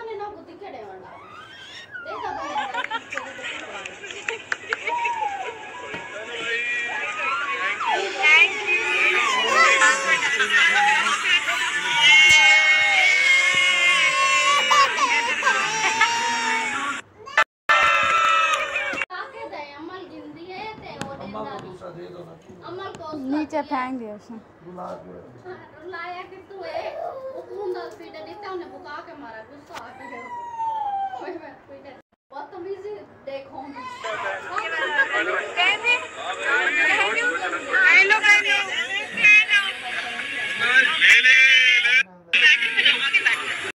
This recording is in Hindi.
ने ना बुद्धि केड़े वाला देखा नीचे फेंक दिया उसने लाया कि तू है वो कौन दा स्पीड देता उन्हें बुका के मारा गुस्सा आ गया